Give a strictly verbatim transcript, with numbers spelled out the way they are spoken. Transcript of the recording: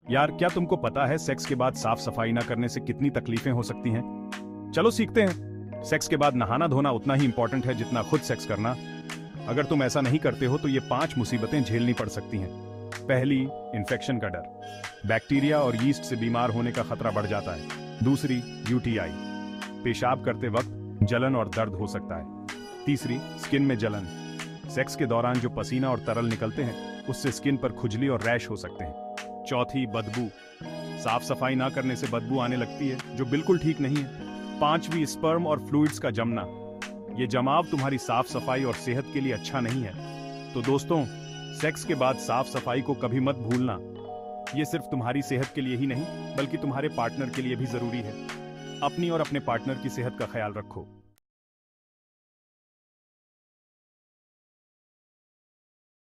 यार, क्या तुमको पता है सेक्स के बाद साफ सफाई ना करने से कितनी तकलीफें हो सकती हैं? चलो सीखते हैं। सेक्स के बाद नहाना धोना उतना ही इंपॉर्टेंट है जितना खुद सेक्स करना। अगर तुम ऐसा नहीं करते हो तो ये पांच मुसीबतें झेलनी पड़ सकती हैं। पहली, इन्फेक्शन का डर। बैक्टीरिया और यीस्ट से बीमार होने का खतरा बढ़ जाता है। दूसरी, यूटीआई। पेशाब करते वक्त जलन और दर्द हो सकता है। तीसरी, स्किन में जलन। सेक्स के दौरान जो पसीना और तरल निकलते हैं उससे स्किन पर खुजली और रैश हो सकते हैं। चौथी, बदबू। साफ सफाई ना करने से बदबू आने लगती है जो बिल्कुल ठीक नहीं है। पांचवी, स्पर्म और फ्लूइड्स का जमना। ये जमाव तुम्हारी साफ सफाई और सेहत के लिए अच्छा नहीं है। तो दोस्तों, सेक्स के बाद साफ सफाई को कभी मत भूलना। ये सिर्फ तुम्हारी सेहत के लिए ही नहीं बल्कि तुम्हारे पार्टनर के लिए भी जरूरी है। अपनी और अपने पार्टनर की सेहत का ख्याल रखो।